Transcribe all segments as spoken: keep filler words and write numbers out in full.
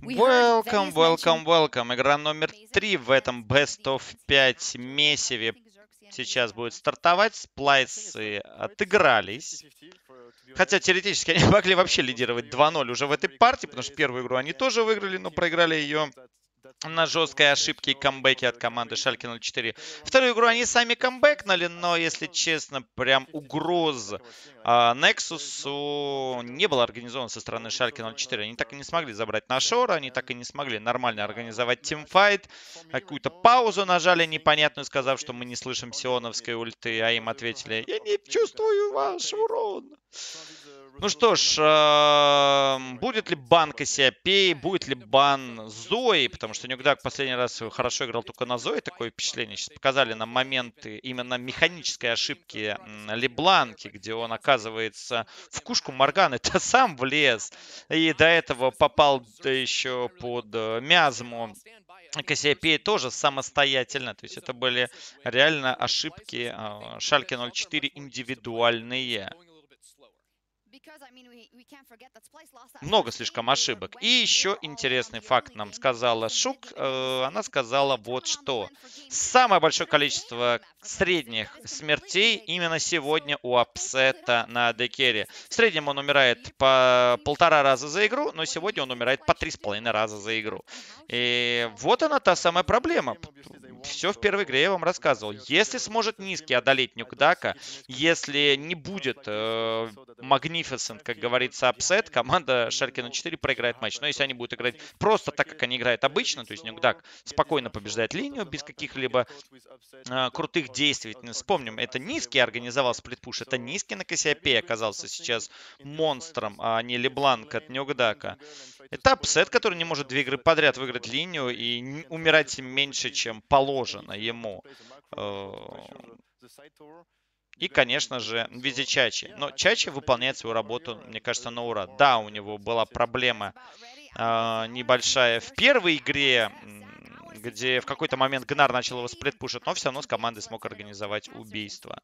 Welcome, welcome, welcome. Игра номер три в этом Best of пять месиве сейчас будет стартовать. Сплайсы отыгрались. Хотя теоретически они могли вообще лидировать два ноль уже в этой партии, потому что первую игру они тоже выиграли, но проиграли ее на жесткой ошибке и камбэке от команды Шальке ноль четыре. Вторую игру они сами камбэкнули, но, если честно, прям угроз а, Нексусу не было организовано со стороны Шальке ноль четыре. Они так и не смогли забрать на Шора, они так и не смогли нормально организовать тимфайт. Какую-то паузу нажали непонятную, сказав, что мы не слышим сионовской ульты, а им ответили: «Я не чувствую ваш урон». Ну что ж, э, будет ли бан Кассиопеи, будет ли бан Зои, потому что Нюкдак последний раз хорошо играл только на Зои, такое впечатление. Сейчас показали нам моменты именно механической ошибки Лебланки, где он оказывается в кушку Морганы-то сам влез, и до этого попал еще под мязму Кассиопеи тоже самостоятельно. То есть это были реально ошибки Шальке ноль четыре индивидуальные. Много слишком ошибок. И еще интересный факт нам сказала Шук. Э, она сказала вот что. Самое большое количество средних смертей именно сегодня у Апсета на АД-керри. В среднем он умирает по полтора раза за игру, но сегодня он умирает по три с половиной раза за игру. И вот она та самая проблема. Все в первой игре я вам рассказывал. Если сможет низкий одолеть Нюкдака, если не будет э, Magnificent, как говорится, апсет, команда Шальке ноль четыре проиграет матч. Но если они будут играть просто так, как они играют обычно, то есть Нюкдак спокойно побеждает линию без каких-либо э, крутых действий. Вспомним, это низкий организовал сплитпуш, это низкий на Кассиопее оказался сейчас монстром, а не Лебланк от Нюкдака. Это апсет, который не может две игры подряд выиграть линию и умирать меньше, чем положено ему. И, конечно же, в виде Чачи. Но Чачи выполняет свою работу, мне кажется, на ура. Да, у него была проблема э, небольшая в первой игре, где в какой-то момент Гнар начал его сплитпушить, но все равно с командой смог организовать убийство.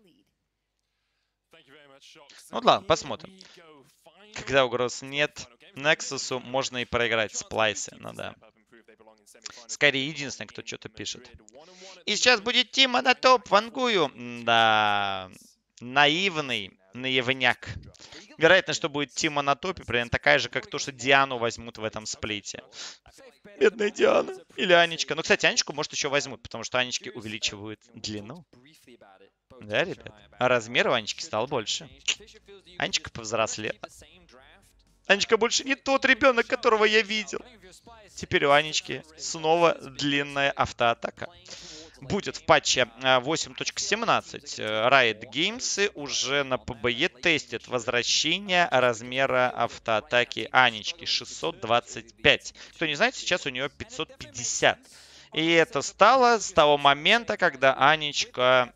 Ну ладно, посмотрим. Когда угроз нет, Нексусу можно и проиграть сплайсы. Ну да. Скорее, единственный, кто что-то пишет. И сейчас будет Тима на топ, вангую. Да, наивный наивняк. Вероятно, что будет Тима на топе, примерно такая же, как то, что Диану возьмут в этом сплите. Бедная Диана. Или Анечка. Ну, кстати, Анечку, может, еще возьмут, потому что Анечки увеличивают длину. Да, ребят? А размер у Анечки стал больше. Анечка повзрослела. Анечка больше не тот ребенок, которого я видел. Теперь у Анечки снова длинная автоатака. Будет в патче восемь точка семнадцать. Riot Games уже на пэ бэ е тестит возвращение размера автоатаки Анечки шестьсот двадцать пять. Кто не знает, сейчас у нее пятьсот пятьдесят. И это стало с того момента, когда Анечка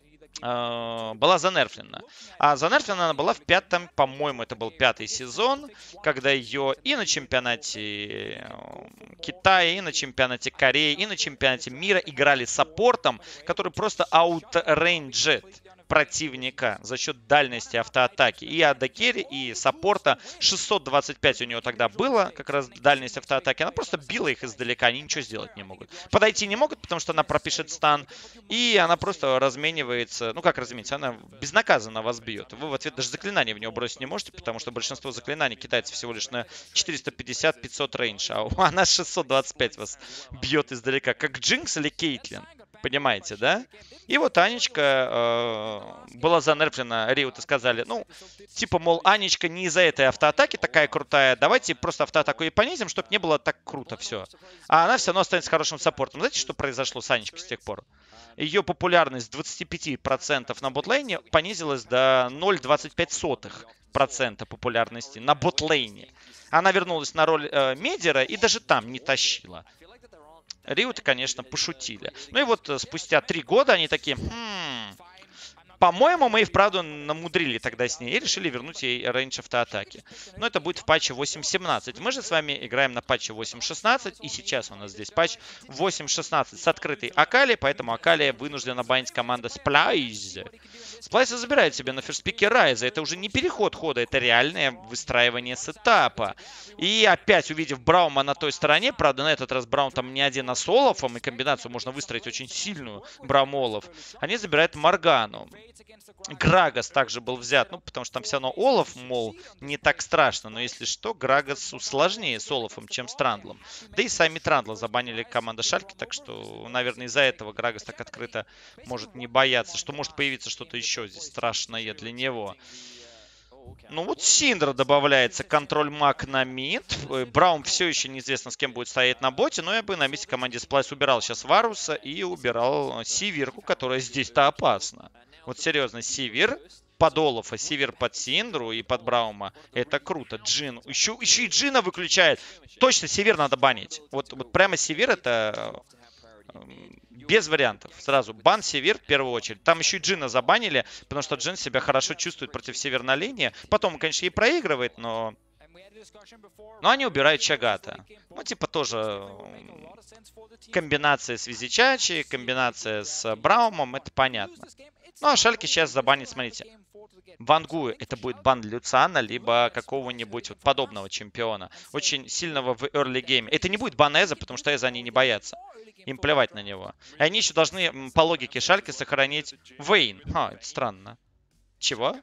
была занерфлена. А занерфлена она была в пятом, по-моему, это был пятый сезон, когда ее и на чемпионате Китая, и на чемпионате Кореи, и на чемпионате мира играли саппортом, который просто аутрейнджет противника за счет дальности автоатаки. И АД-керри, и саппорта шестьсот двадцать пять у нее тогда было, как раз дальность автоатаки. Она просто била их издалека, они ничего сделать не могут. Подойти не могут, потому что она пропишет стан, и она просто разменивается. Ну как разменится? Она безнаказанно вас бьет. Вы в ответ даже заклинания в нее бросить не можете, потому что большинство заклинаний китайцев всего лишь на четыреста пятьдесят — пятьсот рейндж, а она шестьсот двадцать пять вас бьет издалека. Как Джинкс или Кейтлин. Понимаете, да? И вот Анечка э, была занерфлена, Риоты сказали, ну, типа, мол, Анечка не из-за этой автоатаки такая крутая, давайте просто автоатаку и понизим, чтобы не было так круто все. А она все равно останется хорошим саппортом. Знаете, что произошло с Анечкой с тех пор? Ее популярность с двадцати пяти процентов на ботлейне понизилась до ноль целых двадцать пять сотых процента популярности на ботлейне. Она вернулась на роль э, медиара и даже там не тащила. Риоты, конечно, пошутили. Ну и вот спустя три года они такие, хм, По-моему, мы и вправду намудрили тогда с ней и решили вернуть ей рейндж автоатаки. Но это будет в патче восемь семнадцать. Мы же с вами играем на патче восемь шестнадцать. И сейчас у нас здесь патч восемь шестнадцать с открытой Акали. Поэтому Акали вынуждена банить команда Сплайз. Сплайз забирает себе на ферспике Райза. Это уже не переход хода, это реальное выстраивание сетапа. И опять увидев Браума на той стороне, правда на этот раз Браум там не один, а с Олафом, и комбинацию можно выстроить очень сильную, Браум-Олаф, они забирают Моргану. Грагас также был взят, ну, потому что там все равно Олаф, мол, не так страшно. Но если что, Грагасу сложнее с Олафом, чем с Трандлом. Да и сами Трандла забанили команда Шальки, так что, наверное, из-за этого Грагас так открыто может не бояться, что может появиться что-то еще здесь страшное для него. Ну вот Синдра добавляется, контроль маг на мид. Браум все еще неизвестно, с кем будет стоять на боте, но я бы на месте команде Сплайс убирал сейчас Варуса и убирал Сивирку, которая здесь-то опасна. Вот серьезно, Сивир под Олафа, Сивир под Синдру и под Браума. Это круто. Джин. Еще, еще и Джина выключает. Точно, Сивир надо банить. Вот, вот прямо Сивир это... Без вариантов. Сразу бан Севир в первую очередь. Там еще и Джина забанили, потому что Джин себя хорошо чувствует против Север на линии. Потом, конечно, и проигрывает, но... Но они убирают Чагата. Ну, типа тоже комбинация с Визичачи, комбинация с Браумом, это понятно. Ну, а Шальки сейчас забанит, смотрите. Вангу это будет бан Люциана, либо какого-нибудь вот подобного чемпиона. Очень сильного в early game. Это не будет бан Эза, потому что Эза они не боятся. Им плевать на него. И они еще должны, по логике Шальки, сохранить Вейн. А, это странно. Чего?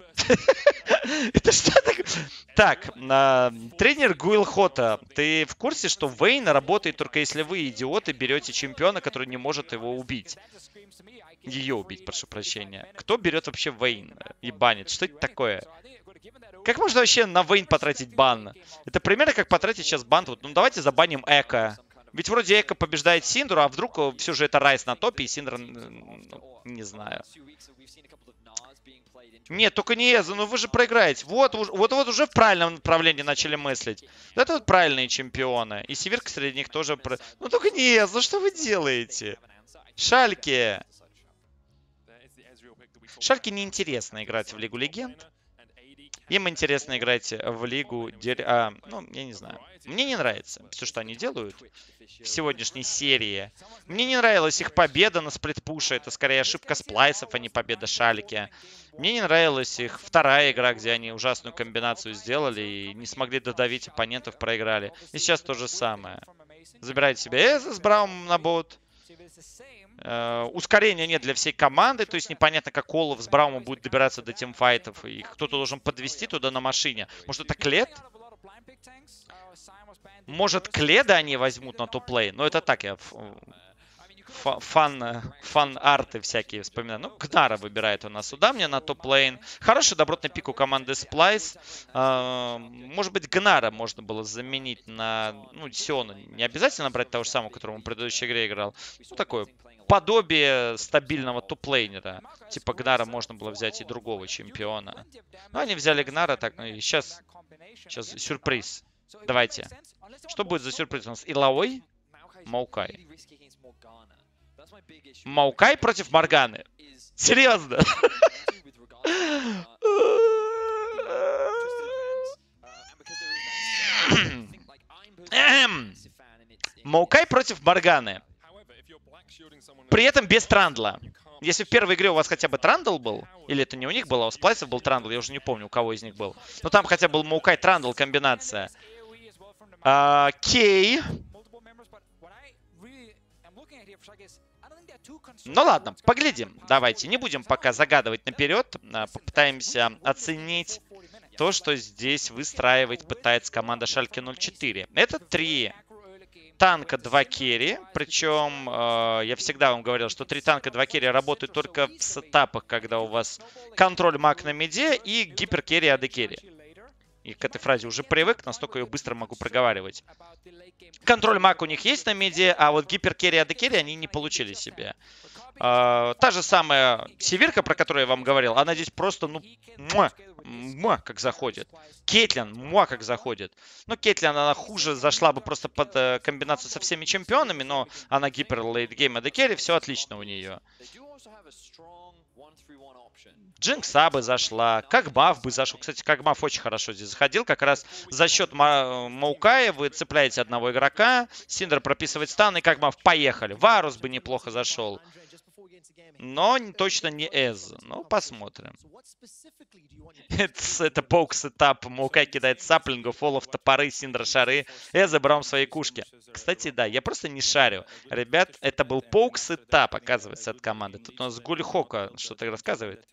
Это что такое? Так, тренер Гуил Хота, ты в курсе, что Вейн работает только если вы, идиоты, берете чемпиона, который не может его убить? Ее убить, прошу прощения. Кто берет вообще Вейн и банит? Что это такое? Как можно вообще на Вейн потратить бан? Это примерно как потратить сейчас бан. Вот, ну давайте забаним Эко. Ведь вроде Эко побеждает Синдру, а вдруг все же это Райс на топе, и Синдра, ну, не знаю. Нет, только не Эза, ну вы же проиграете. Вот, вот, вот уже в правильном направлении начали мыслить. Это вот правильные чемпионы. И Северка среди них тоже... Про... Ну только не Эза, ну что вы делаете? Шальки. Шальки неинтересно играть в Лигу Легенд. Им интересно играть в Лигу... А, ну, я не знаю. Мне не нравится все, что они делают в сегодняшней серии. Мне не нравилась их победа на сплитпуше. Это скорее ошибка сплайсов, а не победа Шальки. Мне не нравилась их вторая игра, где они ужасную комбинацию сделали и не смогли додавить оппонентов, проиграли. И сейчас то же самое. Забирайте себе Эза с Браумом на бот. Uh, ускорения нет для всей команды, то есть непонятно, как Олаф с Браумом будет добираться до тимфайтов. И кто-то должен подвести туда на машине. Может, это Клед? Может, Кледа они возьмут на топ-лейн? Но это так, я фан, фан-арты всякие вспоминаю. Ну, Гнара выбирает у нас сюда мне на топ-лейн. Хороший добротный пик у команды Сплайс. Uh, может быть, Гнара можно было заменить на... Ну, Сиона. Не обязательно брать того же самого, которого он в предыдущей игре играл. Ну, такой... подобие стабильного топ-лейнера. Типа Гнара можно было взять и другого чемпиона. Но они взяли Гнара, так, ну и сейчас, сейчас сюрприз. Давайте. Что будет за сюрприз у нас? Илаой? Маукай. Маукай против Морганы. Серьезно? Маукай против Морганы. При этом без Трандла. Если в первой игре у вас хотя бы Трандл был, или это не у них было, а у Сплайсов был Трандл, я уже не помню, у кого из них был. Но там хотя бы был Маукай Трандл комбинация. А, Кей. Ну ладно, поглядим. Давайте, не будем пока загадывать наперед. Попытаемся оценить то, что здесь выстраивать пытается команда Шальке ноль четыре. Это три танка, два керри. Причем э, я всегда вам говорил, что три танка, два керри работают только в сетапах, когда у вас контроль маг на миде и гиперкерри, АД керри. И к этой фразе уже привык, настолько ее быстро могу проговаривать. Контроль маг у них есть на миде, а вот гиперкерри, АД керри они не получили себе. Uh, та же самая Северка, про которую я вам говорил, она здесь просто, ну, муа, муа, как заходит. Кейтлин, муа, как заходит. Ну, Кейтлин, она хуже зашла бы просто под uh, комбинацию со всеми чемпионами, но она гипер лейтгейм эй ди керри, все отлично у нее. Джинкса бы зашла, Кагмав бы зашел. Кстати, Кагмав очень хорошо здесь заходил. Как раз за счет Ма Маукая вы цепляете одного игрока. Синдер прописывает стан, и Кагмав поехали. Варус бы неплохо зашел. Но точно не Эз. Ну, посмотрим. Это, это паук сетап. Маукай кидает саплингов, Олаф топоры, Синдра шары. Эза Браум своей кушки. Кстати, да, я просто не шарю. Ребят, это был паук сетап, оказывается, от команды. Тут у нас Гульхока что-то рассказывает.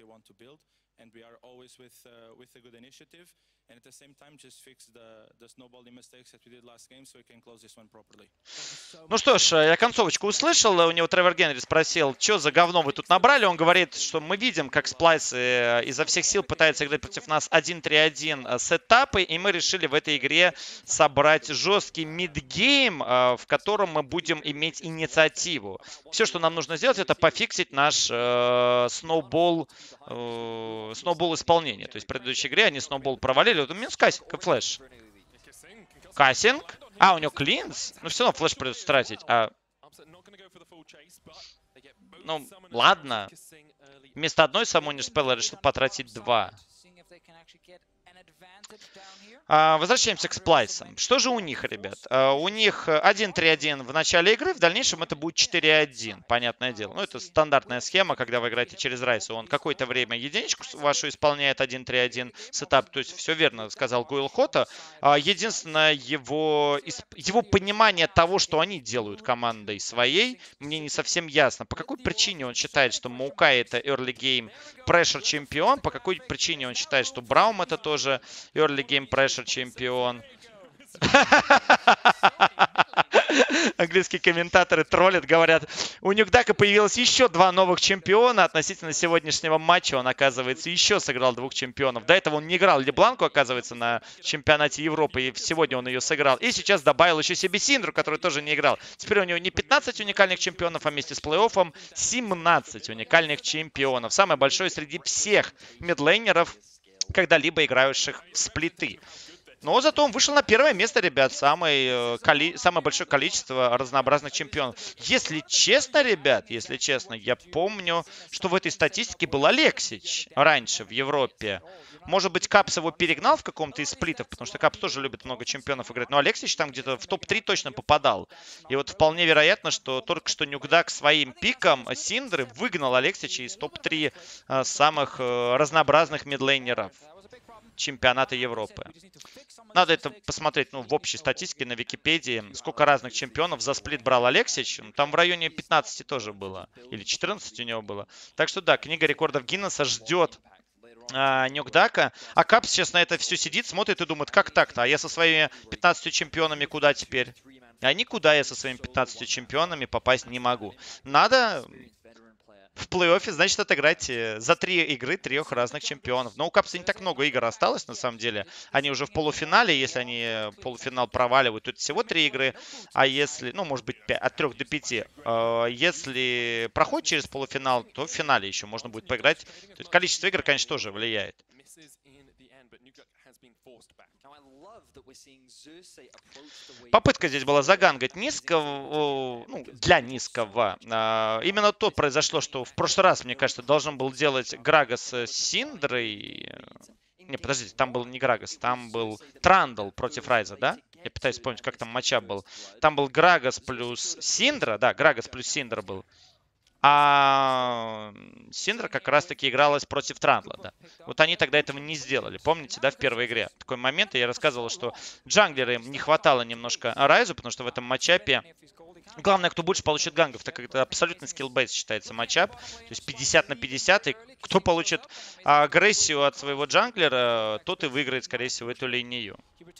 Ну что ж, я концовочку услышал. У него Тревор Генри спросил, что за говно вы тут набрали. Он говорит, что мы видим, как Splice изо всех сил пытается играть против нас один три один сетапы. И мы решили в этой игре собрать жесткий мидгейм, в котором мы будем иметь инициативу. Все, что нам нужно сделать, это пофиксить наш э, сноубол, э, сноубол исполнения. То есть в предыдущей игре они сноубол провалили. Вот у меня кассинг, флэш. Кассинг? А, у него клинс? Ну, все равно флэш придется тратить. А... Ну, ладно. Вместо одной самой спелла решил потратить два. А, возвращаемся к сплайсам. Что же у них, ребят? А, у них один три один в начале игры, в дальнейшем это будет четыре один, понятное дело. Ну, это стандартная схема, когда вы играете через Райса. Он какое-то время единичку вашу исполняет один три один сетап. То есть все верно сказал Гуэлхота. А, единственное, его, его понимание того, что они делают командой своей, мне не совсем ясно. По какой причине он считает, что Маукай это early game pressure чемпион? По какой причине он считает, что Браум это тоже early game pressure чемпион? Английские комментаторы троллят, говорят, у Нюкдака появилось еще два новых чемпиона. Относительно сегодняшнего матча он, оказывается, еще сыграл двух чемпионов. До этого он не играл Лебланку, оказывается, на чемпионате Европы. И сегодня он ее сыграл. И сейчас добавил еще себе Синдру, который тоже не играл. Теперь у него не пятнадцать уникальных чемпионов, а вместе с плей-оффом семнадцать уникальных чемпионов. Самое большое среди всех мидлейнеров, когда-либо играющих в сплиты. Но зато он вышел на первое место, ребят. Самое, коли... Самое большое количество разнообразных чемпионов. Если честно, ребят, если честно, я помню, что в этой статистике был Алексич раньше в Европе. Может быть, Капс его перегнал в каком-то из сплитов, потому что Капс тоже любит много чемпионов играть. Но Алексич там где-то в топ три точно попадал. И вот вполне вероятно, что только что Нюкдак своим пиком Синдры выгнал Алексича из топ три самых разнообразных мидлейнеров чемпионата Европы. Надо это посмотреть, ну, в общей статистике на Википедии, сколько разных чемпионов за сплит брал Алексич. Там в районе пятнадцати тоже было. Или четырнадцати у него было. Так что да, книга рекордов Гиннесса ждет а, Нюкдака. А Капс сейчас на это все сидит, смотрит и думает, как так-то? А я со своими пятнадцатью чемпионами куда теперь? А никуда я со своими пятнадцатью чемпионами попасть не могу. Надо... В плей-оффе, значит, отыграть за три игры трех разных чемпионов. Но у Капса не так много игр осталось, на самом деле. Они уже в полуфинале. Если они полуфинал проваливают, то это всего три игры. А если, ну, может быть, от трех до пяти. Если проходит через полуфинал, то в финале еще можно будет поиграть. То есть количество игр, конечно, тоже влияет. Попытка здесь была загангать низкого, ну, для низкого. Именно то произошло, что в прошлый раз, мне кажется, должен был делать Грагас с Синдрой. Не, подождите, там был не Грагас, там был Трандл против Райза, да? Я пытаюсь вспомнить, как там матчап был. Там был Грагас плюс Синдра, да, Грагас плюс Синдра был. А Синдра как раз-таки игралась против Трандла, да. Вот они тогда этого не сделали. Помните, да, в первой игре? Такой момент, и я рассказывал, что джанглеры им не хватало немножко Райзу, потому что в этом матчапе главное, кто больше получит гангов, так как это абсолютно скилл-бейс считается матчап. То есть пятьдесят на пятьдесят, и кто получит агрессию от своего джанглера, тот и выиграет, скорее всего, эту линию.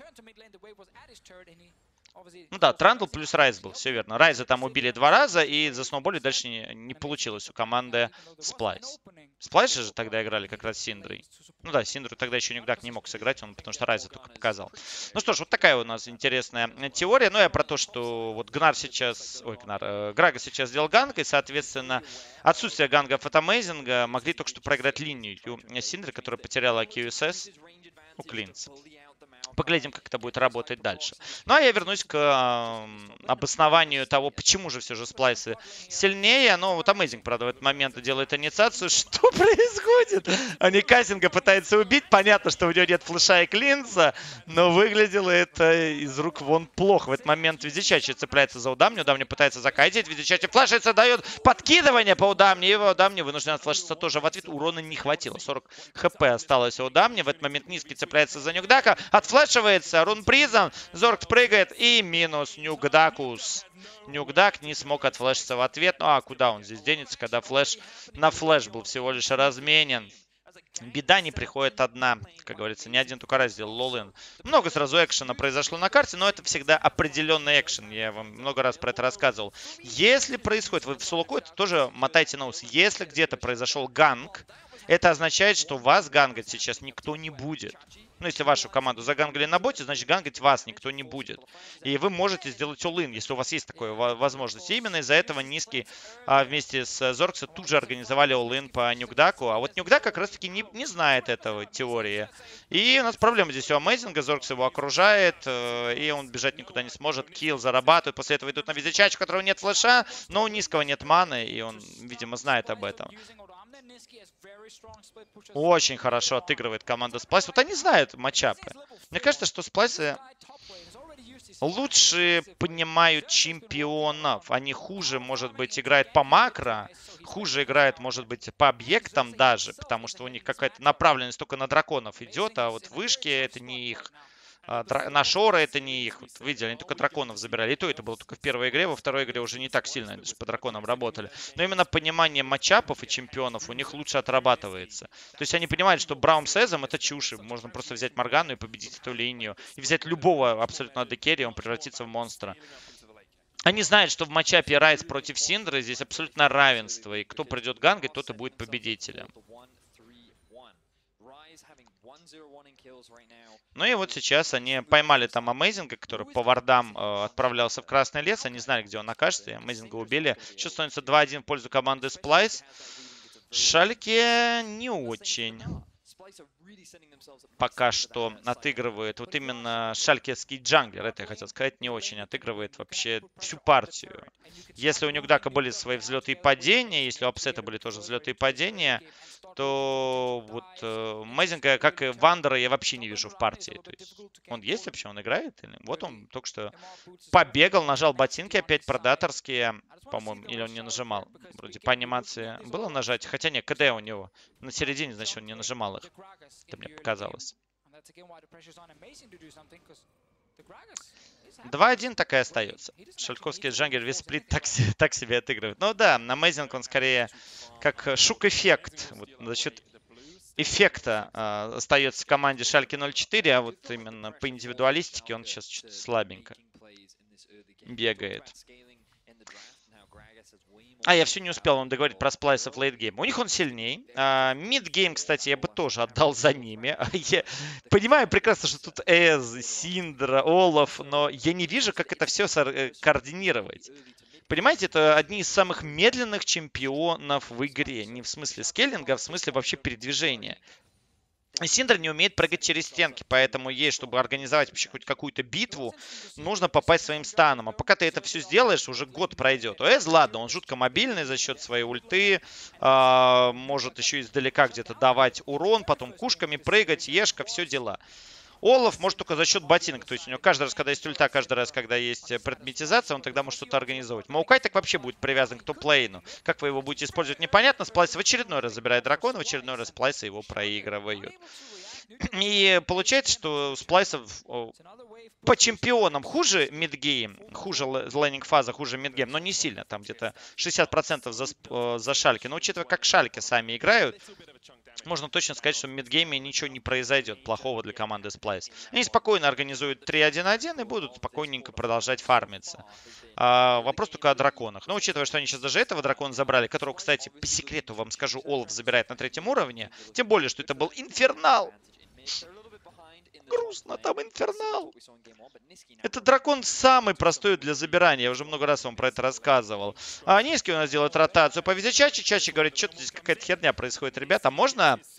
Ну да, Трандл плюс Райз был, все верно. Райза там убили два раза, и за сноуболе дальше не, не получилось у команды Сплайс. Сплайс же тогда играли как раз с Синдрой. Ну да, Синдру тогда еще Нюкдак не мог сыграть, он потому что Райза только показал. Ну что ж, вот такая у нас интересная теория. Ну я про то, что вот Гнар сейчас... Ой, Гнар. Э, Грага сейчас сделал ганг, и, соответственно, отсутствие гангов от Амейзинга могли только что проиграть линию Синдры, которая потеряла кью эс эс. Ну, Клинц. Поглядим, как это будет работать дальше. Ну, а я вернусь к э, обоснованию того, почему же все же сплайсы сильнее. Ну, вот Amazing, правда, в этот момент делает инициацию. Что происходит? Они Кассинга пытаются убить. Понятно, что у него нет флеша и клинца, но выглядело это из рук вон плохо. В этот момент Визичачи цепляется за Удамни. Удамни пытается закатить. Визичачи флешится, дает подкидывание по Удамни. И Удамни вынужден отфлешиться тоже в ответ. Урона не хватило. сорок хп осталось у Удамни. В этот момент Низкий цепляется за Нюкдака. Отфлешивается. Рун Призм. Зорг прыгает. И минус Нюкдакус. Нюкдак не смог отфлешиться в ответ. Ну а куда он здесь денется, когда флеш на флеш был всего лишь разменен. Беда не приходит одна. Как говорится, ни один только раз сделал лол-ин. Много сразу экшена произошло на карте, но это всегда определенный экшен. Я вам много раз про это рассказывал. Если происходит, вы в соло-кое тоже мотайте на ус. Если где-то произошел ганг, это означает, что вас гангать сейчас никто не будет. Ну, если вашу команду загангали на боте, значит гангать вас никто не будет. И вы можете сделать all-in, если у вас есть такая возможность. И именно из-за этого Низкий а, вместе с Зоркса тут же организовали all-in по Нюкдаку. А вот Нюкдак как раз-таки не, не знает этого теории. И у нас проблема здесь у Амейзинга. Зоркс его окружает, э, и он бежать никуда не сможет. Килл зарабатывает. После этого идут на Визичача, у которого нет флеша, но у Низкого нет маны, и он, видимо, знает об этом. Очень хорошо отыгрывает команда Splice. Вот они знают матчапы. Мне кажется, что Splice лучше понимают чемпионов. Они хуже, может быть, играют по макро. Хуже играют, может быть, по объектам даже. Потому что у них какая-то направленность только на драконов идет. А вот вышки это не их. На Шора это не их. Вот, видели, они только драконов забирали. И то это было только в первой игре. Во второй игре уже не так сильно по драконам работали. Но именно понимание матчапов и чемпионов у них лучше отрабатывается. То есть они понимают, что Браум с Эзом это чушь. Можно просто взять Моргану и победить эту линию. И взять любого абсолютно АД-керри, он превратится в монстра. Они знают, что в матчапе Райс против Синдры здесь абсолютно равенство. И кто придет гангать, тот и будет победителем. Ну и вот сейчас они поймали там Амейзинга, который по вардам э, отправлялся в Красный лес. Они знали, где он окажется. Амейзинга убили. Сейчас становится два один в пользу команды Splice. Шальке не очень пока что отыгрывает. Вот именно шалькетский джанглер, это я хотел сказать, не очень отыгрывает вообще всю партию. Если у Нюкдака были свои взлеты и падения, если у Апсета были тоже взлеты и падения, то вот э, Мейзинга, как и Вандера, я вообще не вижу в партии. То есть он есть вообще, он играет? Или... Вот он только что побегал, нажал ботинки опять предаторские, по-моему, или он не нажимал. Вроде по анимации было нажать, хотя нет, КД у него на середине, значит, он не нажимал их. Это мне показалось. два один так и остается. Шальковский джангер весь сплит так, так себе отыгрывает. Ну да, на Amazing он скорее как шук-эффект. Вот за счет эффекта э, остается в команде Шальки ноль четыре, а вот именно по индивидуалистике он сейчас чуть слабенько бегает. А, я все не успел вам договорить про сплайсов лейтгейм. У них он сильней. Мидгейм, кстати, я бы тоже отдал за ними. Я понимаю прекрасно, что тут Эз, Синдра, Олаф, но я не вижу, как это все координировать. Понимаете, это одни из самых медленных чемпионов в игре. Не в смысле скейлинга, а в смысле вообще передвижения. Синдра не умеет прыгать через стенки, поэтому ей, чтобы организовать вообще хоть какую-то битву, нужно попасть своим станом. А пока ты это все сделаешь, уже год пройдет. У Эз, ладно, он жутко мобильный за счет своей ульты, э, может еще издалека где-то давать урон, потом кушками прыгать, ешка, все дела. Олаф может только за счет ботинок. То есть у него каждый раз, когда есть ульта, каждый раз, когда есть предметизация, он тогда может что-то организовать. Маукай так вообще будет привязан к топ-лейну. Как вы его будете использовать, непонятно. Сплайс в очередной раз забирает дракона, в очередной раз Сплайсы его проигрывают. И получается, что у Сплайсов по чемпионам хуже мидгейм, хуже лейнинг-фаза, хуже мидгейм, но не сильно. Там где-то шестьдесят процентов за, за Шальки. Но учитывая, как Шальки сами играют, можно точно сказать, что в мидгейме ничего не произойдет плохого для команды Splice. Они спокойно организуют три один один и будут спокойненько продолжать фармиться. А, вопрос только о драконах. Но учитывая, что они сейчас даже этого дракона забрали, которого, кстати, по секрету вам скажу, Олаф забирает на третьем уровне. Тем более, что это был Инфернал. Грустно, там Инфернал. Это дракон самый простой для забирания. Я уже много раз вам про это рассказывал. А Низкий у нас делает ротацию по Визичачи. Чачи говорит, что-то здесь какая-то херня происходит, ребята. Можно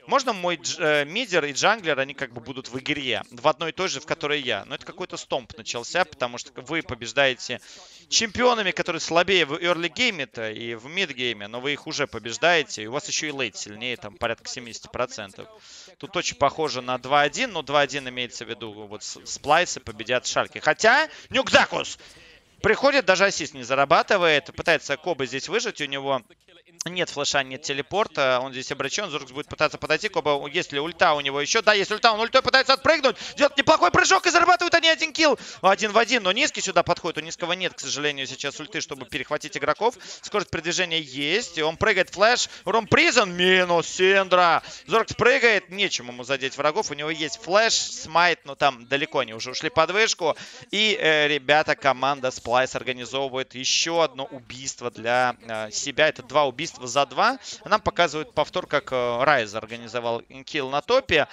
Можно мой дж, э, мидер и джанглер, они как бы будут в игре, в одной и той же, в которой я. Но это какой-то стомп начался, потому что вы побеждаете чемпионами, которые слабее в early гейме-то и в мид-гейме, но вы их уже побеждаете, и у вас еще и лейт сильнее, там порядка семьдесят процентов. Тут очень похоже на два один, но два один имеется в виду, вот сплайсы победят Шальки. Хотя, Нюкдакус приходит, даже ассист не зарабатывает, пытается Коба здесь выжить, у него нет флеша, нет телепорта, он здесь обречен, Зуркс будет пытаться подойти, Коба, есть ли ульта у него еще? Да, есть ульта, он ультой пытается отпрыгнуть, делает неплохой прыжок и зарабатывают они один килл, один в один, но Низкий сюда подходит, у Низкого нет, к сожалению, сейчас ульты, чтобы перехватить игроков, скорость передвижения есть, и он прыгает, флеш, Ром Призон, минус Синдра, Зуркс прыгает, нечем ему задеть врагов, у него есть флеш, смайт, но там далеко они уже ушли под вышку, и э, ребята, команда Splice организовывает еще одно убийство для э, себя, это два убийства за два. Нам показывают повтор, как Райз организовал килл на топе.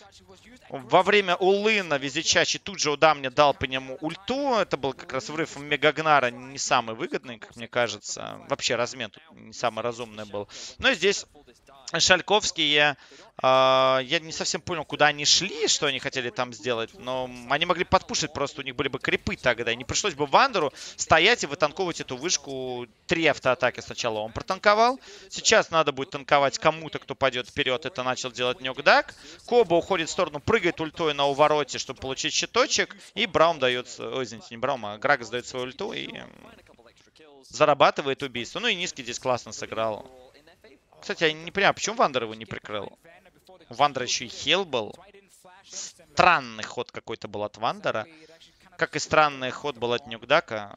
Во время улына Визичачи тут же Удамня дал по нему ульту. Это был как раз врыв Мегагнара, не самый выгодный, как мне кажется. Вообще размен тут не самый разумный был. Но здесь Шальковские, э, я не совсем понял, куда они шли, что они хотели там сделать, но они могли подпушить, просто у них были бы крипы тогда, и не пришлось бы Вандеру стоять и вытанковывать эту вышку. Три автоатаки сначала он протанковал, сейчас надо будет танковать кому-то, кто пойдет вперед, это начал делать Нюкдак. Коба уходит в сторону, прыгает ультой на увороте, чтобы получить щиточек, и Браум дает, ой, извините, не Браум, а Грагас дает свою ульту и зарабатывает убийство. Ну и Низкий здесь классно сыграл. Кстати, я не понимаю, почему Вандер его не прикрыл? У Вандера еще и хил был. Странный ход какой-то был от Вандера. Как и странный ход был от Нюкдака.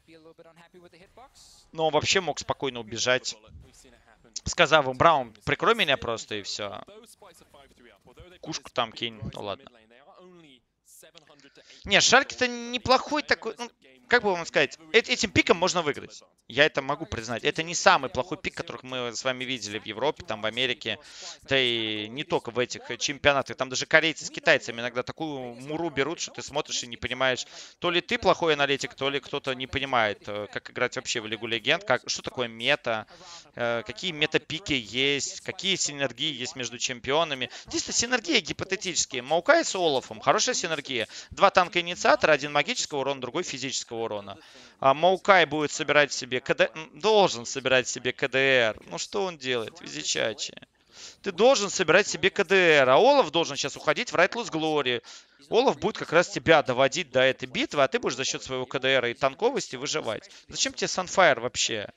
Но он вообще мог спокойно убежать. Сказав ему, Браун, прикрой меня просто и все. Кушку там кинь. Ну ладно. Не, Шальки-то неплохой такой... Ну, как бы вам сказать, этим пиком можно выиграть. Я это могу признать. Это не самый плохой пик, которых мы с вами видели в Европе, там в Америке. Да и не только в этих чемпионатах. Там даже корейцы с китайцами иногда такую муру берут, что ты смотришь и не понимаешь, то ли ты плохой аналитик, то ли кто-то не понимает, как играть вообще в Лигу Легенд, как, что такое мета, какие мета-пики есть, какие синергии есть между чемпионами. Здесь-то синергии гипотетические. Маукай с Олафом, хорошая синергия. Два танка инициатора, один магического урона, другой физического урона. А Маукай будет собирать себе КД... Должен собирать себе КДР. Ну что он делает, Визичачи? Ты должен собирать себе КДР. А Олаф должен сейчас уходить в Райтлес Глори. Олаф будет как раз тебя доводить до этой битвы, а ты будешь за счет своего КДР и танковости выживать. Зачем тебе Sunfire вообще?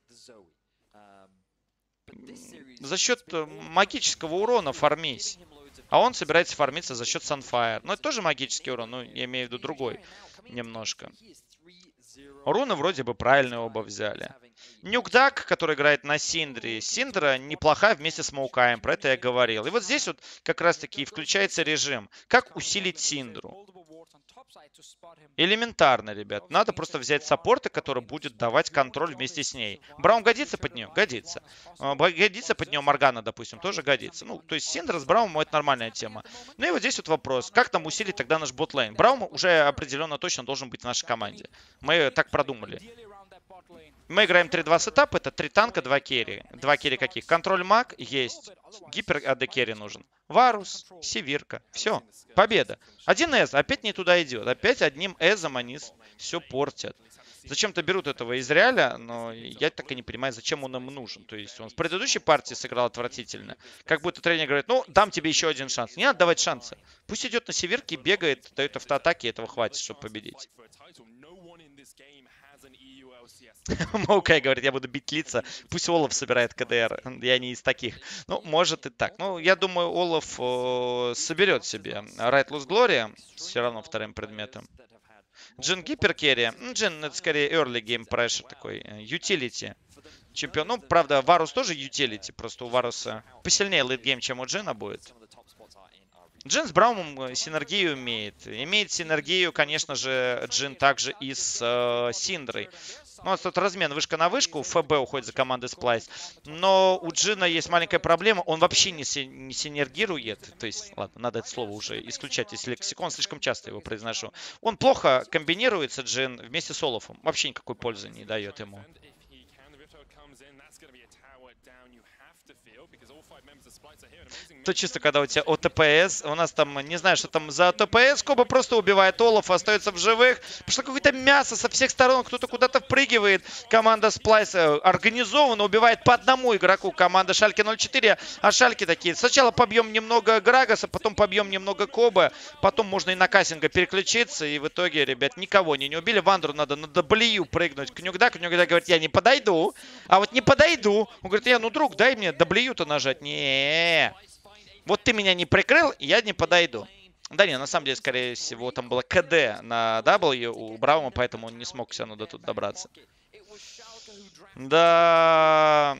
За счет магического урона фармись. А он собирается фармиться за счет Sunfire. Но это тоже магический урон, но я имею в виду другой немножко. Руны вроде бы правильно оба взяли. Нюкдак, который играет на Синдре. Синдра неплохая вместе с Маукаем, про это я говорил. И вот здесь вот как раз таки включается режим. Как усилить Синдру? Элементарно, ребят. Надо просто взять саппорта, который будет давать контроль вместе с ней. Браун годится под нее? Годится. Годится под нее Моргана, допустим, тоже годится. Ну, то есть Синдра с Браумом это нормальная тема. Ну и вот здесь вот вопрос. Как нам усилить тогда наш ботлейн? Браум уже определенно точно должен быть в нашей команде. Мы так продумали. Мы играем три-два сетап. Это три танка, два керри. Два керри каких? Контроль маг есть. Гипер АД керри нужен. Варус, Севирка. Все. Победа. Один эз. Опять не туда идет. Опять одним эзом они все портят. Зачем-то берут этого из Реаля, но я так и не понимаю, зачем он им нужен. То есть он в предыдущей партии сыграл отвратительно. Как будто тренер говорит, ну, дам тебе еще один шанс. Не надо давать шанса. Пусть идет на Северке, бегает, дает автоатаки, этого хватит, чтобы победить. Маукай говорит, я буду бить лица. Пусть Олаф собирает КДР. Я не из таких. Ну, может и так. Ну, я думаю, Олаф э, соберет себе Райтлес Глори. Все равно вторым предметом. Джин Гипер керри. Джин это скорее early game pressure такой. Utility. Чемпион. Ну, правда, Варус тоже utility. Просто у Варуса посильнее лейтгейм, чем у Джина будет. Джин с Браумом синергию имеет. Имеет синергию, конечно же, Джин также и с э, Синдрой. Ну, вот тут размен вышка на вышку. ФБ уходит за командой Splice. Но у Джина есть маленькая проблема. Он вообще не, си не синергирует. То есть, ладно, надо это слово уже исключать из лексикона. Слишком часто его произношу. Он плохо комбинируется, Джин, вместе с Олафом. Вообще никакой пользы не дает ему. То чисто, когда у тебя ОТПС, у нас там, не знаю, что там за ОТПС, Коба просто убивает Олафа, остается в живых. Пошло какое-то мясо со всех сторон, кто-то куда-то впрыгивает. Команда Splice организованно убивает по одному игроку команда Шальке ноль четыре. А Шальки такие, сначала побьем немного Грагаса, потом побьем немного Коба, потом можно и на Кассинга переключиться. И в итоге, ребят, никого не, не убили. Вандру надо на дабл ю прыгнуть. Кнюгда, Кнюгда говорит, я не подойду. А вот не подойду. Он говорит, я, ну, друг, дай мне дабл ю-то нажать. Не. Вот ты меня не прикрыл, я не подойду. Да не, на самом деле, скорее всего, там было КД на W у Браума, поэтому он не смог все равно до тут добраться. Да.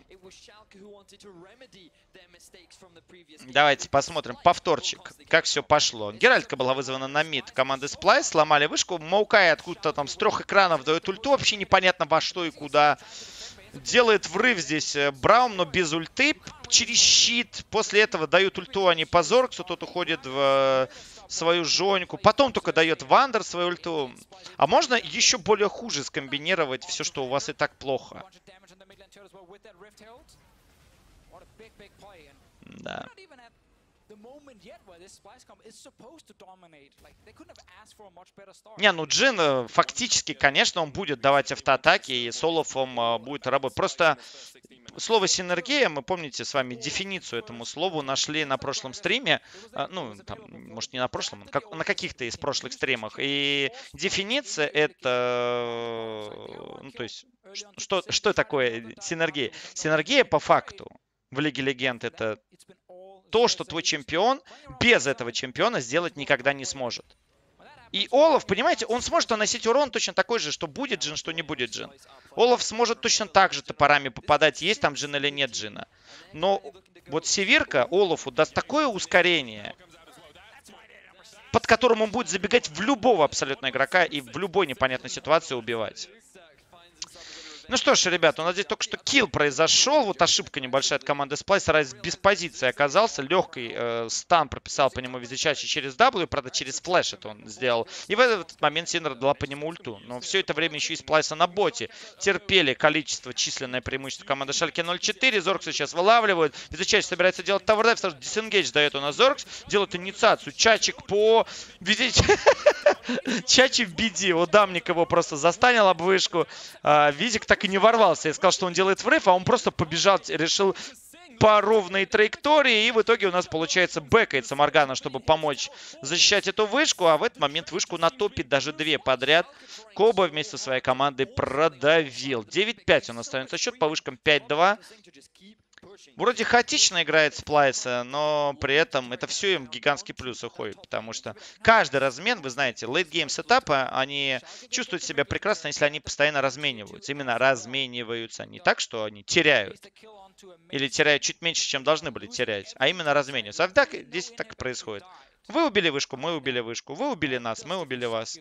Давайте посмотрим повторчик, как все пошло. Геральтка была вызвана на мид команды Splice, сломали вышку. Маукай откуда-то там с трех экранов дает ульту, вообще непонятно во что и куда. Делает врыв здесь Браум, но без ульты, через щит. После этого дают ульту они по Зорксу, тот уходит в свою жоньку. Потом только дает Вандер свою ульту. А можно еще более хуже скомбинировать все, что у вас и так плохо. Да. Не, ну Джин фактически, конечно, он будет давать автоатаки, и с Олафом будет работать. Просто слово синергия, мы, помните, с вами дефиницию этому слову нашли на прошлом стриме. Ну, там, может, не на прошлом, как, на каких-то из прошлых стримах. И дефиниция это... Ну, то есть, что, что такое синергия? Синергия по факту в Лиге Легенд это то, что твой чемпион без этого чемпиона сделать никогда не сможет. И Олаф, понимаете, он сможет наносить урон точно такой же, что будет Джин, что не будет Джин. Олаф сможет точно так же топорами попадать, есть там Джин или нет Джина. Но вот Севирка Олафу даст такое ускорение, под которым он будет забегать в любого абсолютно игрока и в любой непонятной ситуации убивать. Ну что ж, ребята, у нас здесь только что килл произошел. Вот ошибка небольшая от команды Splice. Райс без позиции оказался. Легкий э, стан прописал по нему везде-чаще через W. Правда, через флеш это он сделал. И в этот момент Синер дала по нему ульту. Но все это время еще и Splice на боте терпели количество, численное преимущество команды Шальке ноль четыре. Зоркс сейчас вылавливают. Везде-чаще собирается делать тавердайв. Потому что дисенгейдж дает у нас Зоркс. Делает инициацию. Чачик по... Чачи в беде. У Дамник его просто застанил об вышку. Визик так и не ворвался. Я сказал, что он делает врыв, а он просто побежал, решил по ровной траектории. И в итоге у нас, получается, бэкается Моргана, чтобы помочь защищать эту вышку. А в этот момент вышку натопит даже две подряд. Коба вместе со своей командой продавил. девять пять у нас остается счет, по вышкам пять два. Вроде хаотично играет Splice, но при этом это все им гигантский плюс уходит, потому что каждый размен, вы знаете, лейт-гейм сетапы, они чувствуют себя прекрасно, если они постоянно размениваются. Именно размениваются. Не так, что они теряют. Или теряют чуть меньше, чем должны были терять, а именно размениваются. А так, здесь так и происходит. Вы убили вышку, мы убили вышку. Вы убили нас, мы убили вас.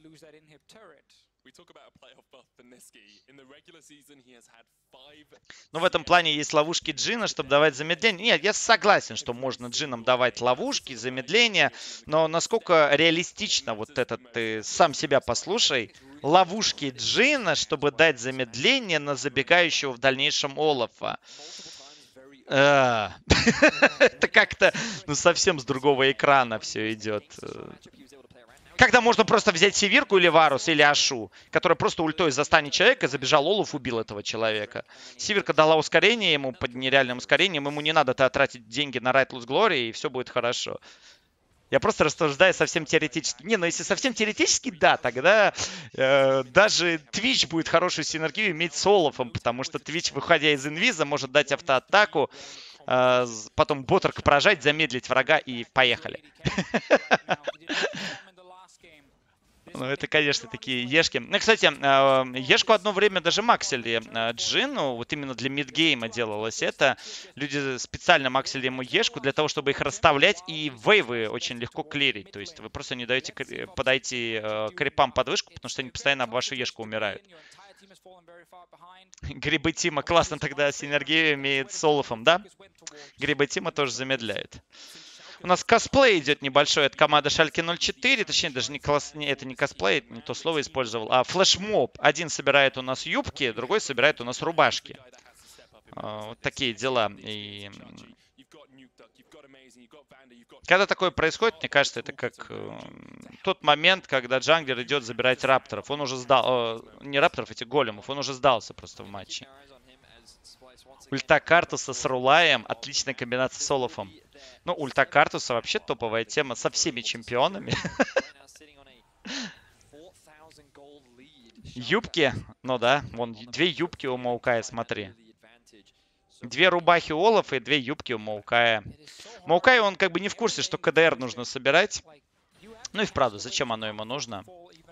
Но в этом плане есть ловушки Джина, чтобы давать замедление. Нет, я согласен, что можно Джином давать ловушки, замедления. Но насколько реалистично, вот этот ты сам себя послушай, ловушки Джина, чтобы дать замедление на забегающего в дальнейшем Олафа. Это как-то ну, совсем с другого экрана все идет. Когда можно просто взять Севирку или Варус, или Ашу, которая просто ультой застанет человека, забежал Олаф, убил этого человека. Севирка дала ускорение ему, под нереальным ускорением, ему не надо тратить деньги на Райтлус Глори, и все будет хорошо. Я просто рассуждаю совсем теоретически. Не, ну если совсем теоретически, да, тогда э, даже Twitch будет хорошую синергию иметь с Олафом, потому что Twitch, выходя из инвиза, может дать автоатаку, э, потом ботерк поражать, замедлить врага и поехали. Ну, это, конечно, такие ешки. Ну, кстати, ешку одно время даже максили Джину. Вот именно для мидгейма делалось это. Люди специально максили ему ешку для того, чтобы их расставлять и вейвы очень легко клирить. То есть вы просто не даете подойти крипам под вышку, потому что они постоянно об вашу ешку умирают. Грибы Тима классно тогда синергию имеет с Олафом, да? Грибы Тима тоже замедляют. У нас косплей идет небольшой от команды Шальке ноль четыре. Точнее, даже не, класс... не это не косплей, не то слово использовал, а флешмоб. Один собирает у нас юбки, другой собирает у нас рубашки. Вот такие дела. И Когда такое происходит, мне кажется, это как э, тот момент, когда джанглер идет забирать рапторов. Он уже сдал... Э, не рапторов, эти големов. Он уже сдался просто в матче. Ульта Картуса с Рулаем. Отличная комбинация с Олафом. Ну, ульта Картуса вообще топовая тема со всеми чемпионами. Юбки. Ну да, вон две юбки у Маукая, смотри. Две рубахи у Олафа и две юбки у Маукая. Маукай, он как бы не в курсе, что КДР нужно собирать. Ну и вправду, зачем оно ему нужно?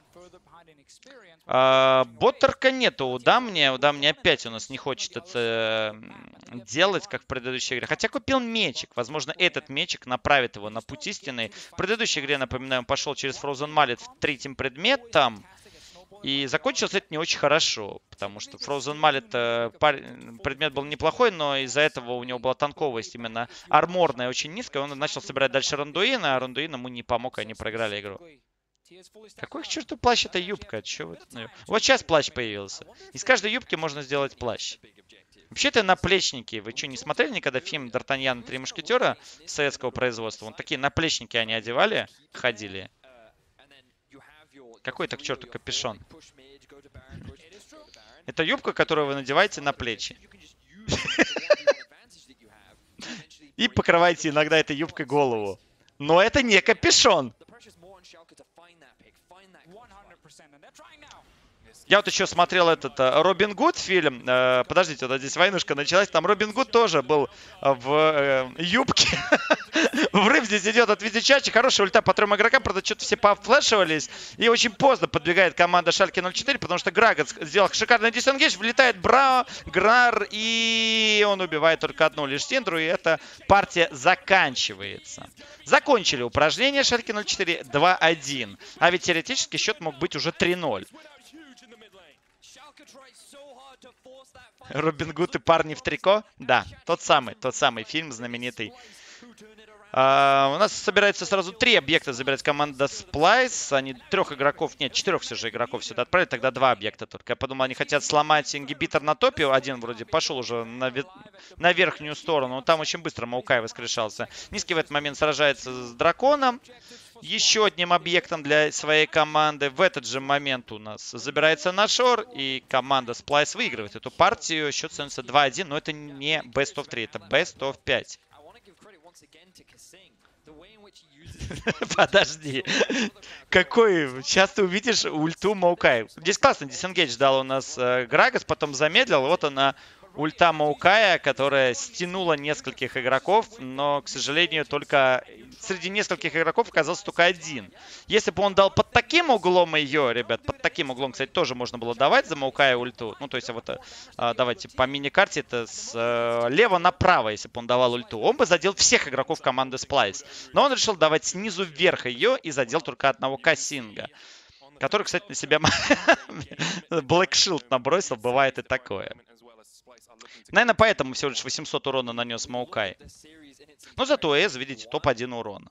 А, Боттерка нету у Дамни. У Дамни опять у нас не хочет это делать, как в предыдущей игре. Хотя купил мечик. Возможно, этот мечик направит его на путь истины. В предыдущей игре, напоминаю, он пошел через Frozen Mallet в третьим предметом. И закончилось это не очень хорошо, потому что Frozen Mallet предмет был неплохой, но из-за этого у него была танковость именно арморная очень низкая. Он начал собирать дальше Рандуина, а Рандуин ему не помог, и они проиграли игру. Какой к черту плащ это юбка? Чего это? Вот сейчас плащ появился. Из каждой юбки можно сделать плащ. Вообще-то наплечники. Вы что, не смотрели никогда фильм «Д'Артаньян и три мушкетера» советского производства? Вон такие наплечники они одевали, ходили. Какой это к черту капюшон? Это юбка, которую вы надеваете на плечи. И покрываете иногда этой юбкой голову. Но это не капюшон. Я вот еще смотрел этот Робин Гуд фильм. Э, подождите, вот здесь войнушка началась. Там Робин Гуд тоже был в э, юбке. Врыв здесь идет от Визичачи. Хорошая ульта по трем игрокам. Правда, что-то все пофлешивались. И очень поздно подбегает команда Шальки ноль четыре, потому что Грагас сделал шикарный дисенгейдж. Влетает Бра, Грар, и он убивает только одну лишь Синдру. И эта партия заканчивается. Закончили упражнение Шальки ноль четыре два один. А ведь теоретически счет мог быть уже три ноль. Робин Гуд и парни в трико? Да, тот самый, тот самый фильм знаменитый. А, у нас собирается сразу три объекта забирать команда Splice. Они трех игроков, нет, четырех все же игроков сюда отправили, тогда два объекта только. Я подумал, они хотят сломать ингибитор на топе. Один вроде пошел уже на, ве... на верхнюю сторону. Но там очень быстро Маукай воскрешался. Низкий в этот момент сражается с драконом. Еще одним объектом для своей команды. В этот же момент у нас забирается на шор. И команда Splice выигрывает эту партию. Счет становится два один. Но это не best of три, это best of пять. Подожди. Какой? Сейчас ты увидишь ульту Маукай. Здесь классный дисенгейдж дал у нас э, Грагас. Потом замедлил. Вот она. Ульта Маукая, которая стянула нескольких игроков, но, к сожалению, только среди нескольких игроков оказался только один. Если бы он дал под таким углом ее, ребят, под таким углом, кстати, тоже можно было давать за Маукая ульту. Ну, то есть, вот, а, давайте по мини-карте, это слева направо, если бы он давал ульту. Он бы задел всех игроков команды Splice. Но он решил давать снизу вверх ее и задел только одного Кассинга. Который, кстати, на себя Black Shield набросил, бывает и такое. Наверное, поэтому всего лишь восемьсот урона нанес Маукай. Но зато Эз, видите, топ один урона.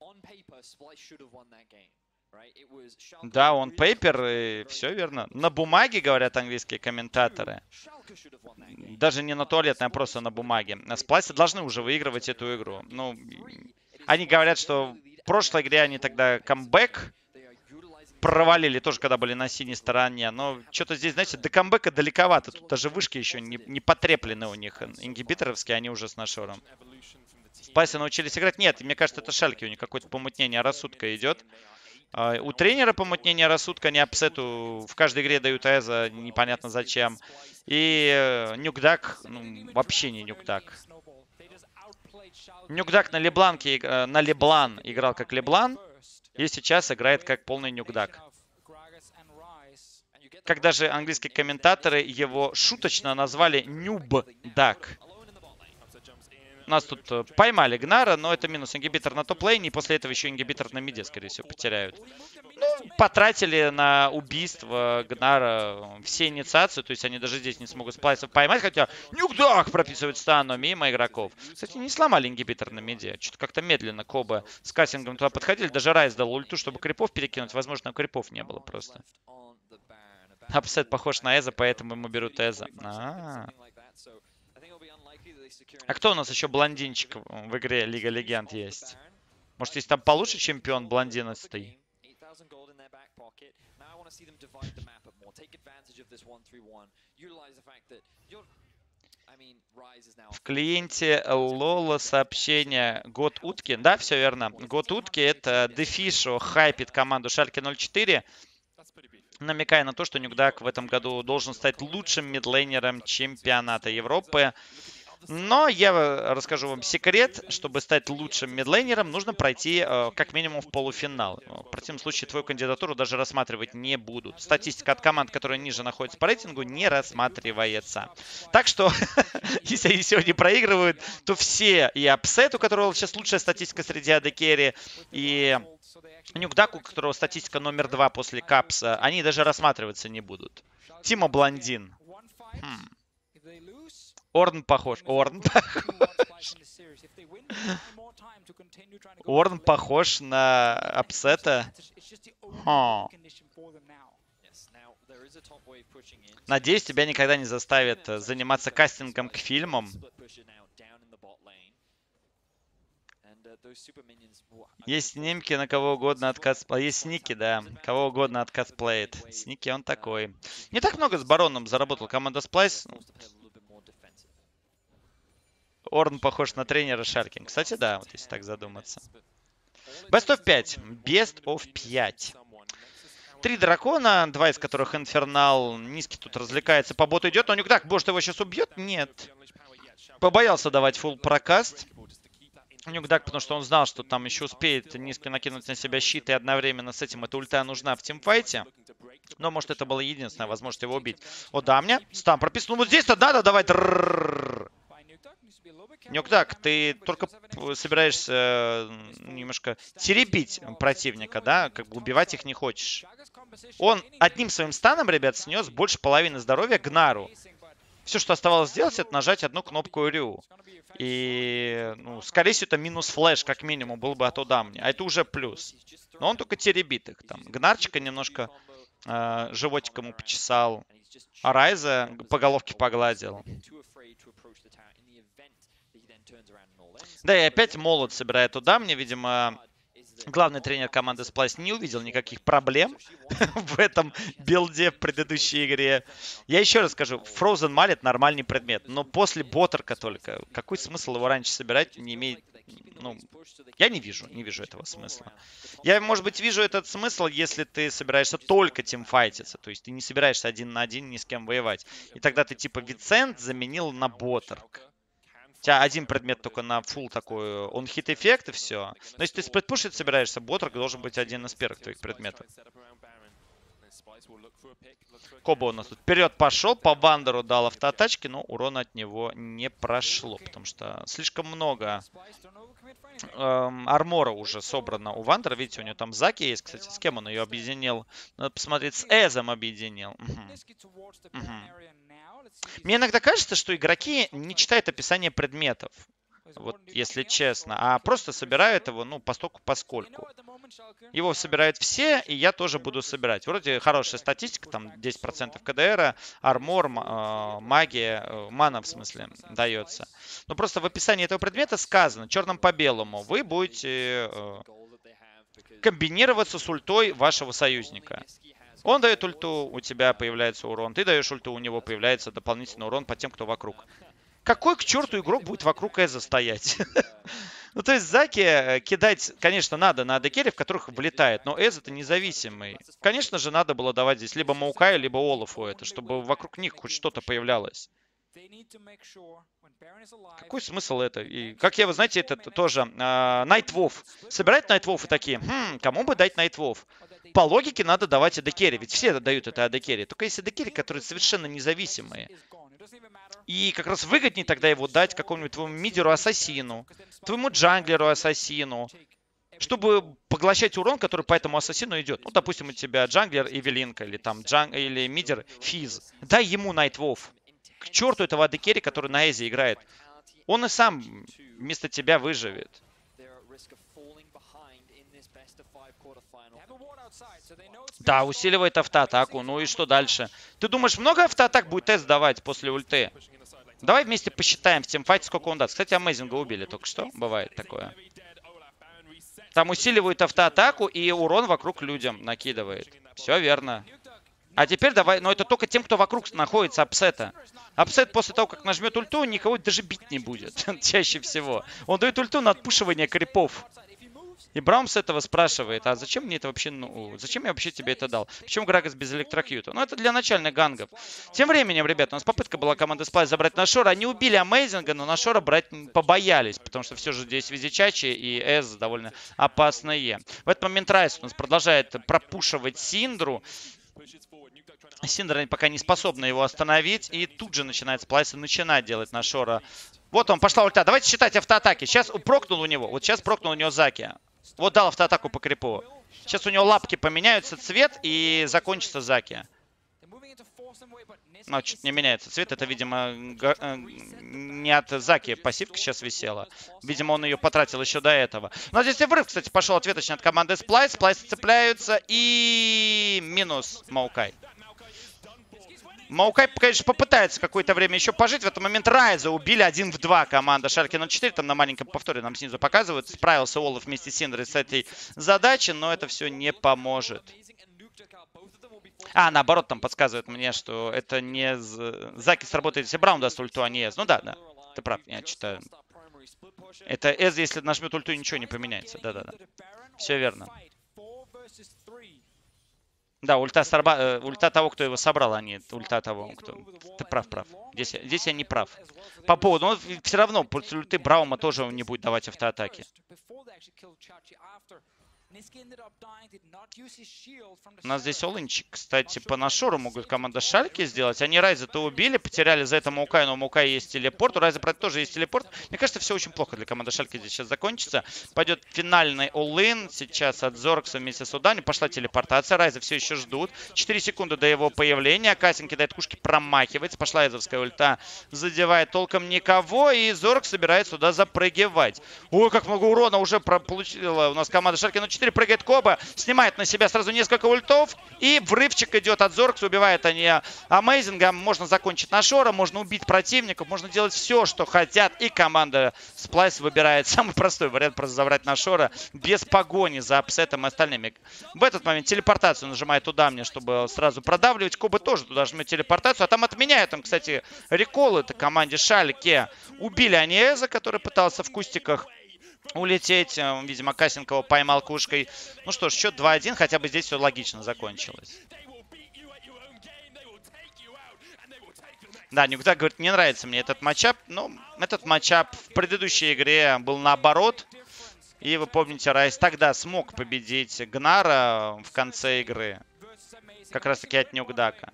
Да, он пейпер, и все верно. На бумаге, говорят английские комментаторы. Даже не на туалетной, а просто на бумаге. Сплайсы должны уже выигрывать эту игру. Ну, они говорят, что в прошлой игре они тогда камбэк провалили тоже, когда были на синей стороне. Но что-то здесь, знаете, до камбэка далековато. Тут даже вышки еще не, не потреплены у них. Ингибиторовские, они уже с нашором. Спайсы научились играть? Нет, мне кажется, это Шальки. У них какое-то помутнение рассудка идет. Uh, у тренера помутнение рассудка. Они апсету в каждой игре дают Эза, непонятно зачем. И uh, Нюкдак, ну, вообще не Нюкдак. Нюкдак на Лебланке, uh, на Леблан играл как Леблан. И сейчас играет как полный Нюкдак. Когда же английские комментаторы его шуточно назвали Нюбдак. У нас тут поймали Гнара, но это минус ингибитор на топ-лейне. И после этого еще ингибитор на миде, скорее всего, потеряют. Ну, потратили на убийство Гнара все инициации. То есть они даже здесь не смогут сплайсов поймать. Хотя Нюкдак прописывает стан, но мимо игроков. Кстати, не сломали ингибитор на миде. Что-то как-то медленно Коба с Кассингом туда подходили. Даже Райс дал ульту, чтобы крипов перекинуть. Возможно, крипов не было просто. Апсет похож на Эза, поэтому ему берут Эза. А-а-а. А кто у нас еще блондинчик в игре Лига Легенд есть? Может, есть там получше чемпион блондинистый? В клиенте Лола сообщение Год Утки. Да, все верно. Год Утки — это Дефишо хайпит команду Шальке ноль четыре, намекая на то, что Нюкдак в этом году должен стать лучшим мидлейнером чемпионата Европы. Но я расскажу вам секрет. Чтобы стать лучшим мидлейнером, нужно пройти э, как минимум в полуфинал. В противном случае твою кандидатуру даже рассматривать не будут. Статистика от команд, которые ниже находятся по рейтингу, не рассматривается. Так что, если они сегодня проигрывают, то все, и Апсет, у которого сейчас лучшая статистика среди эй ди керри, и Нюкдак, у которого статистика номер два после Капса, они даже рассматриваться не будут. Тимо Блондин. Хм. Орн похож. Орн похож. Орн похож на Апсета. Хо. Надеюсь, тебя никогда не заставят заниматься кастингом к фильмам. Есть снимки на кого угодно от косплея. Есть сники, да. Кого угодно от косплеит. Сники он такой. Не так много с Бароном заработал команда Splice. Орн похож на тренера Шаркин. Кстати, да, вот если так задуматься. Best of пять. Best of пять. Три дракона, два из которых Инфернал. Низкий тут развлекается, по боту идет. Но Нюкдак, может, его сейчас убьет? Нет. Побоялся давать фулл прокаст. Нюкдак, потому что он знал, что там еще успеет Низкий накинуть на себя щит, и одновременно с этим эта ульта нужна в тимфайте. Но, может, это была единственная возможность его убить. О, да, мне. Стам прописан. Ну, вот здесь-то надо давать. Нюкдак, ты только собираешься немножко теребить противника, да? Как бы убивать их не хочешь. Он одним своим станом, ребят, снес больше половины здоровья Гнару. Все, что оставалось сделать, это нажать одну кнопку Рю. И, ну, скорее всего, это минус флеш, как минимум, был бы от Удамни. А это уже плюс. Но он только теребит их. Там Гнарчика немножко э, животик ему почесал. А Райза по головке погладил. Да, и опять молот собирает Удамни. Видимо, главный тренер команды Splice не увидел никаких проблем в этом билде в предыдущей игре. Я еще раз скажу, Frozen Mallet нормальный предмет, но после Боттерка только. Какой смысл его раньше собирать не имеет... Ну, я не вижу, не вижу этого смысла. Я, может быть, вижу этот смысл, если ты собираешься только тимфайтиться. То есть ты не собираешься один на один ни с кем воевать. И тогда ты типа Вицент заменил на Боттерк. У тебя один предмет только на фул такой, он хит-эффект и все. Но если ты сплитпушить собираешься, Боттерк должен быть один из первых твоих предметов. Коба у нас тут вперед пошел, по Вандеру дал автоатачки, но урона от него не прошло, потому что слишком много эм, армора уже собрано у Вандера. Видите, у него там Заки есть, кстати, с кем он ее объединил? Надо посмотреть, с Эзом объединил. Угу. Угу. Мне иногда кажется, что игроки не читают описание предметов, вот если честно, а просто собирают его, ну, постольку поскольку. Его собирают все, и я тоже буду собирать. Вроде хорошая статистика, там десять процентов КДР, армор, э, магия, э, мана в смысле дается. Но просто в описании этого предмета сказано, черным по белому, вы будете э, комбинироваться с ультой вашего союзника. Он дает ульту, у тебя появляется урон. Ты даешь ульту, у него появляется дополнительный урон по тем, кто вокруг. Какой к черту игрок будет вокруг Эза стоять? Ну, то есть Заки кидать, конечно, надо на эй ди керри, в которых влетает. Но Эз это независимый. Конечно же, надо было давать здесь либо Маукаю, либо Олафу это, чтобы вокруг них хоть что-то появлялось. Какой смысл это? И, как я, вы знаете, это тоже Найтвов. Собирать Найтвов и такие, хм, кому бы дать Найтвов? По логике надо давать эй ди керри, ведь все дают это эй ди керри. Только есть эй ди керри, которые совершенно независимые. И как раз выгоднее тогда его дать какому-нибудь твоему мидеру-ассасину, твоему джанглеру-ассасину, чтобы поглощать урон, который по этому ассасину идет. Ну, допустим, у тебя джанглер Эвелинка, или там джан... или мидер Физ. Дай ему Найтвов. К черту этого эй ди керри, который на Эзе играет. Он и сам вместо тебя выживет. Да, усиливает автоатаку. Ну и что дальше? Ты думаешь, много автоатак будет тест давать после ульты? Давай вместе посчитаем в тимфайте, сколько он даст. Кстати, Амейзинга убили только что. Бывает такое. Там усиливают автоатаку и урон вокруг людям накидывает. Все верно. А теперь давай, но это только тем, кто вокруг находится апсета. Апсет после того, как нажмет ульту, никого даже бить не будет. Чаще всего. Он дает ульту на отпушивание крипов. И Браум с этого спрашивает, а зачем мне это вообще, ну, зачем я вообще тебе это дал? Почему Грагас без электрокьюта? Ну, это для начальных гангов. Тем временем, ребят, у нас попытка была команды Splice забрать Нашора. Они убили Амейзинга, но Нашора брать побоялись, потому что все же здесь Визичачи и Эз довольно опасные. В этот момент Райс у нас продолжает пропушивать Синдру. Синдра пока не способна его остановить. И тут же начинает Splice начинать делать Нашора. Вот он, пошла ульта. Давайте считать автоатаки. Сейчас прокнул у него. Вот сейчас прокнул у него Заки. Вот дал автоатаку по крипу. Сейчас у него лапки поменяются цвет и закончится Заки. Ну, чуть не меняется цвет. Это, видимо, не от Заки пассивка сейчас висела. Видимо, он ее потратил еще до этого. Но здесь и врыв, кстати, пошел ответочный от команды Splice. Splice цепляются и минус Маукай. Маукай, конечно, попытается какое-то время еще пожить. В этот момент Райза убили один в два команда Шальки ноль четыре. Там на маленьком повторе нам снизу показывают. Справился Олаф вместе с Синдрой с этой задачей, но это все не поможет. А, наоборот, там подсказывают мне, что это не... Заки сработает, если Браун даст ульту, а не Эз. Ну да, да, ты прав, я читаю. Это Эз, если нажмет ульту, ничего не поменяется. Да-да-да, все верно. Да, ульта, сорба... э, ульта того, кто его собрал, а не ульта того, кто... Ты прав, прав. Здесь, здесь я не прав. По поводу... Но все равно после ульты Браума тоже не будет давать автоатаки. У нас здесь Олынчик, кстати, по Нашору могут команда Шальки сделать. Они Райза-то убили, потеряли за это Маукай, но у Маукая есть телепорт. У Райза, правда, тоже есть телепорт. Мне кажется, все очень плохо для команды Шальки здесь сейчас закончится. Пойдет финальный all-in сейчас от Зоркса вместе с Удани. Пошла телепортация. Райза все еще ждут. четыре секунды до его появления. Касин кидает кушки, промахивается. Пошла эзовская ульта. Задевает толком никого. И Зоркс собирается сюда запрыгивать. Ой, как много урона уже получила у нас команда Шальки ноль четыре. Прыгает Коба. Снимает на себя сразу несколько ультов. И врывчик идет от Зоркса. Убивает они Амейзинга. Можно закончить Нашора. Можно убить противников. Можно делать все, что хотят. И команда Splice выбирает самый простой вариант. Просто забрать Нашора без погони за апсетом и остальными. В этот момент телепортацию нажимает туда мне, чтобы сразу продавливать. Коба тоже туда жмет телепортацию. А там отменяют там, кстати, реколы. Это команде Шальки. Убили они Эза, который пытался в кустиках улететь. Видимо, Касенкова поймал кушкой. Ну что ж, счет два один. Хотя бы здесь все логично закончилось. Да, Нюкда говорит, не нравится мне этот матчап. Но этот матчап в предыдущей игре был наоборот. И вы помните, Райс тогда смог победить Гнара в конце игры. Как раз таки от Нюкдака.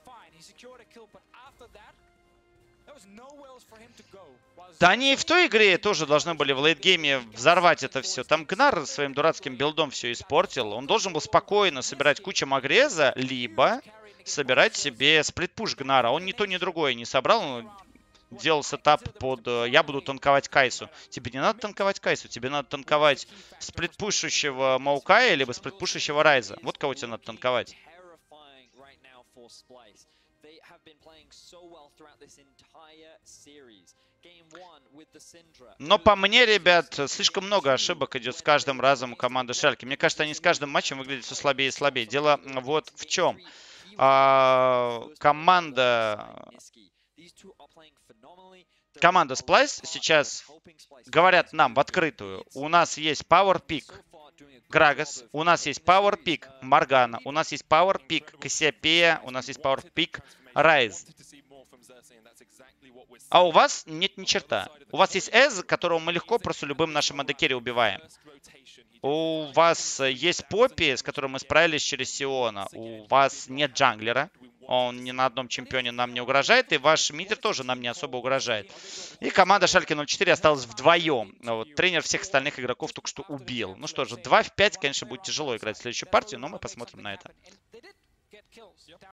Да они и в той игре тоже должны были в лейтгейме взорвать это все. Там Гнар своим дурацким билдом все испортил. Он должен был спокойно собирать кучу Магреза, либо собирать себе сплитпуш Гнара. Он ни то, ни другое не собрал. Он делал сетап под «я буду танковать Кайсу». Тебе не надо танковать Кайсу, тебе надо танковать сплитпушащего Маукая, либо сплитпушащего Райза. Вот кого тебе надо танковать. Но по мне, ребят, слишком много ошибок идет с каждым разом у команды Шальки. Мне кажется, они с каждым матчем выглядят все слабее и слабее. Дело вот в чем. А, команда... Команда Splice сейчас говорят нам в открытую. У нас есть Power Pick Грагас, у нас есть Power Pick Моргана, у нас есть Power Pick Кассиопея, у нас есть Power Pick Райз. А у вас нет ни черта. У вас есть Эз, которого мы легко просто любым нашим АД-керри убиваем. У вас есть Поппи, с которым мы справились через Сиона. У вас нет джанглера. Он ни на одном чемпионе нам не угрожает. И ваш мидер тоже нам не особо угрожает. И команда Шальки ноль четыре осталась вдвоем. Вот, тренер всех остальных игроков только что убил. Ну что же, два в пять, конечно, будет тяжело играть в следующую партию, но мы посмотрим на это.